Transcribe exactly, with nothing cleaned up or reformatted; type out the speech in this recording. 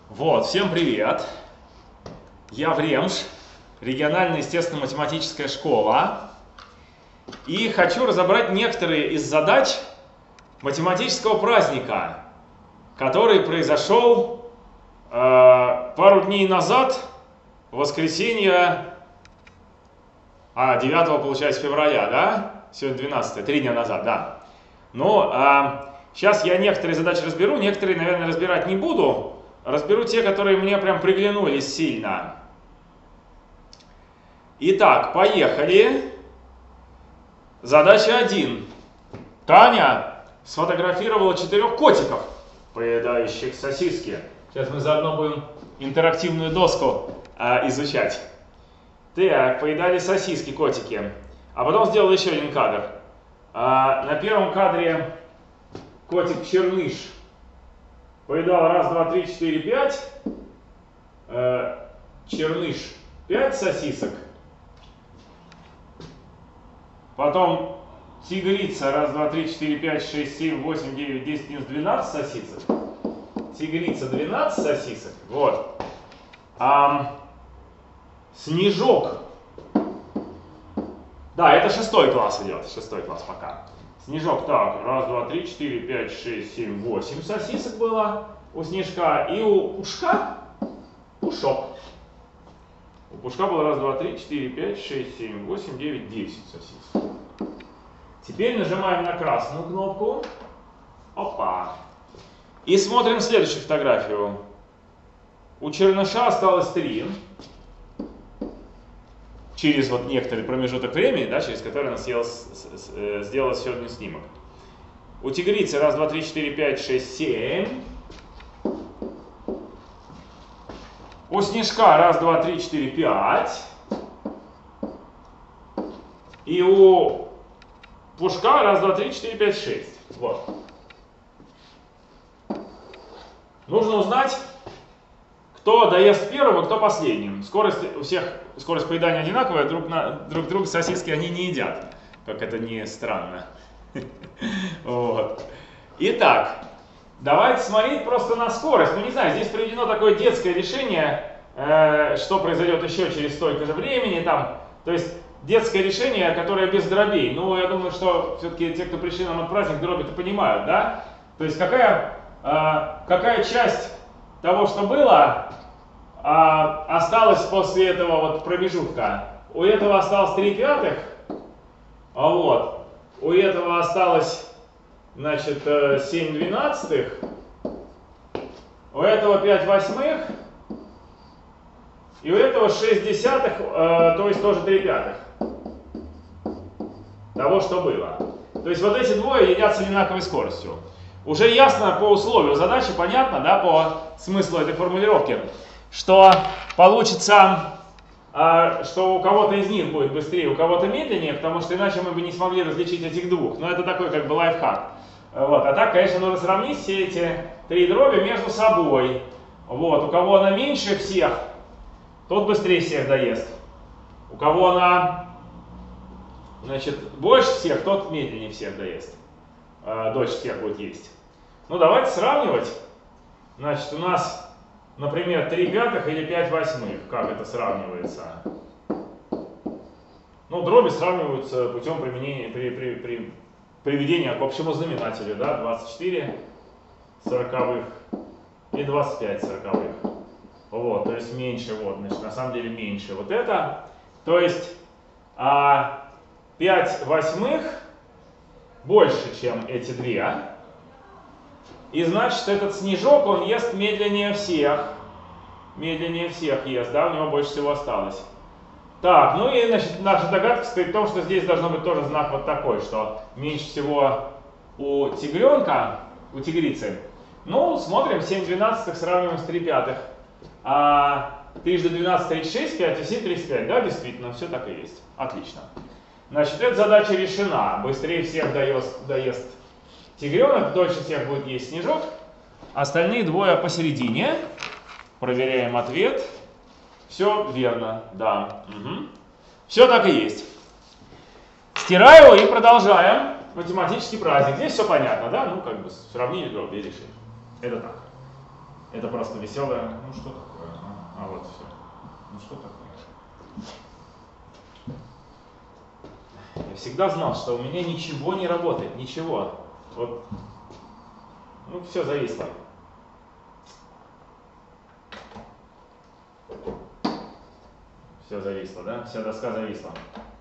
Вот, всем привет! Я Времш, региональная естественно-математическая школа, и хочу разобрать некоторые из задач математического праздника, который произошел э, пару дней назад, в воскресенье, а, девятого, получается, февраля, да? Сегодня двенадцатое, три дня назад, да. Но э, сейчас я некоторые задачи разберу, некоторые, наверное, разбирать не буду. Разберу те, которые мне прям приглянулись сильно. Итак, поехали. Задача один. Таня сфотографировала четырех котиков, поедающих сосиски. Сейчас мы заодно будем интерактивную доску а, изучать. Так, поедали сосиски котики. А потом сделал еще один кадр. А, на первом кадре котик Черныш поедал раз, два, три, четыре, пять. Э, Черныш пять сосисок. Потом тигрица раз, два, три, четыре, пять, шесть, семь, восемь, девять, десять, одиннадцать, двенадцать сосисок. Тигрица двенадцать сосисок. Вот. А, Снежок. Да, это шестой класс идет. Шестой класс пока. Снежок, так, раз, два, три, четыре, пять, шесть, семь, восемь сосисок было у Снежка. И у Пушка Пушок. У Пушка было раз, два, три, четыре, пять, шесть, семь, восемь, девять, десять сосисок. Теперь нажимаем на красную кнопку. Опа. И смотрим следующую фотографию. У Черныша осталось три. Через вот некоторый промежуток времени, да, через который она съела, с, с, э, сделала сегодня снимок. У тигрицы раз, два, три, четыре, пять, шесть, семь. У Снежка раз, два, три, четыре, пять. И у Пушка раз, два, три, четыре, пять, шесть. Вот. Нужно узнать, кто доест первым, а кто последним. Скорость у всех, скорость поедания одинаковая, друг, на, друг друга сосиски они не едят. Как это не странно. Вот. Итак, давайте смотреть просто на скорость. Ну не знаю, здесь приведено такое детское решение, э, что произойдет еще через столько же времени. Там, то есть детское решение, которое без дробей. Ну я думаю, что все-таки те, кто пришли нам на праздник, дроби-то понимают, да? То есть какая, э, какая часть того, что было, а, осталось после этого вот промежутка. У этого осталось три пятых, а вот, у этого осталось, значит, семь двенадцатых, у этого пять восьмых, и у этого шесть десятых, э, то есть тоже три пятых того, что было. То есть вот эти двое едят с одинаковой скоростью. Уже ясно по условию задачи, понятно, да, по смыслу этой формулировки, что получится, э, что у кого-то из них будет быстрее, у кого-то медленнее, потому что иначе мы бы не смогли различить этих двух. Но это такой как бы лайфхак. Вот. А так, конечно, нужно сравнить все эти три дроби между собой. Вот. У кого она меньше всех, тот быстрее всех доест. У кого она, значит, больше всех, тот медленнее всех доест. Э, дольше всех будет есть. Ну, давайте сравнивать. Значит, у нас, например, три пятых или пять восьмых. Как это сравнивается? Ну, дроби сравниваются путем применения, при, при, при, приведения к общему знаменателю. Да? двадцать четыре сороковых и двадцать пять сороковых. Вот, то есть меньше, вот, значит, на самом деле меньше вот это. То есть а, пять восьмых больше, чем эти две. И значит, этот Снежок, он ест медленнее всех. Медленнее всех ест, да, у него больше всего осталось. Так, ну и, значит, наша догадка стоит в том, что здесь должно быть тоже знак вот такой, что меньше всего у тигренка, у тигрицы. Ну, смотрим, семь двенадцатых сравниваем с три пятых. А трижды двенадцать, тридцать шесть, пять и семь, тридцать пять, да, действительно, все так и есть. Отлично. Значит, эта задача решена. Быстрее всех доест, доест тигренок, дольше всех будет есть Снежок. Остальные двое посередине. Проверяем ответ. Все верно, да. Угу. Все так и есть. Стираю и продолжаем математический праздник. Здесь все понятно, да? Ну, как бы сравнили дроби и решили. Это так. Это просто веселое. Ну что такое? А, а вот все. Ну что такое? Я всегда знал, что у меня ничего не работает, ничего. Вот, ну все зависло. Все зависло, да? Вся доска зависла.